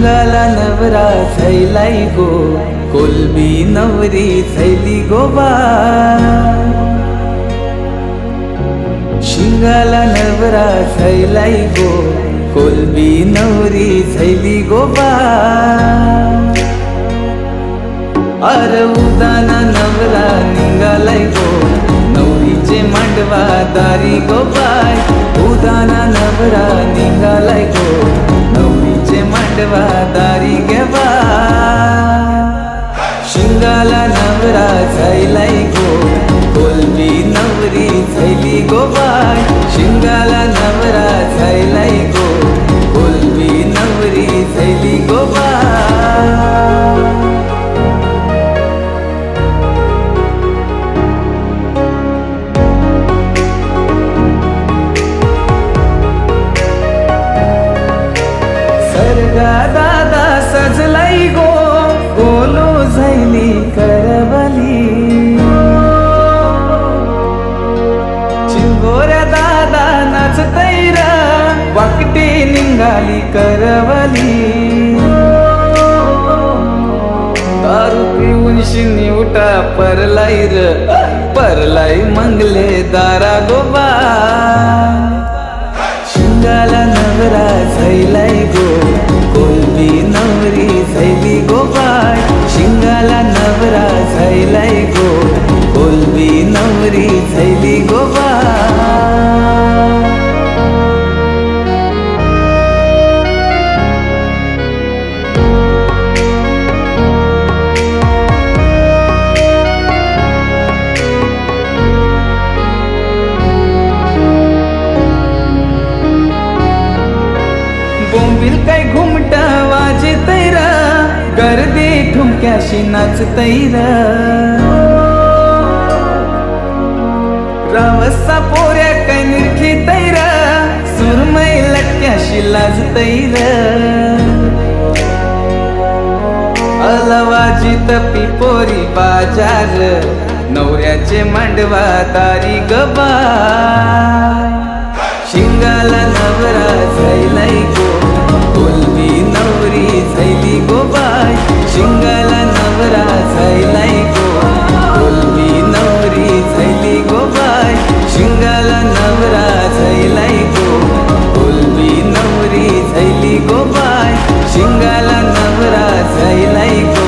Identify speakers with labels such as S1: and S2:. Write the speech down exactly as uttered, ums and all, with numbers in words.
S1: शिंगाला नवरा थैलाई गो, कोलबी नवरी थैली गो बा। शिंगाला नवरा थैलाई गो, कोलबी नवरी थैली गो बा। अर उदाना नवरा निघालाई गो, नवरीचे मांडवा दारी गो बाय। उदाना नवरा निघालाई गो, नवरीचे मांडवा दारी गे बाय। शिंगाला नवरा थैलाई गो, कोलबी नवरी थैली गो बाय। शिंगाला नवरा थैलाई गो, कोलबी नवरी थैली गो बाय। दादा सजलाई गो, गोलो झैली करवली। चिंगोऱ्या दादा नाचतैर, वाकटी निघाली करवली। दारू पिऊन शिनी उठा परलाई र, परलाई मंगले दारा गोबा। शिंगाला नवरा थैलाई गो, कोलबी नवरी थैली गो बाय। शिंगाला नवरा थैलाई गो, कोलबी नवरी थैली गो बाय। बोंबिल काय घुमटा वाजतैर, गर्दी ठुमक्याशी नाचतैर। रवसा पोऱ्या काय निरखितैर, सुरमई लटक्याशी लाजतैर। अलवाजित पिपोरी बाजार, नवऱ्याचे मांडवा दारी ग बाय। शिंगाला नवरा थैलाई गो, कोलबी नवरी थैली गो बाय। शिंगाला नवरा थैलाई गो, कोलबी नवरी थैली गो बाय। शिंगाला नवरा थैलाई गो, कोलबी नवरी थैली गो बाय। शिंगाला नवरा थैलाई गो,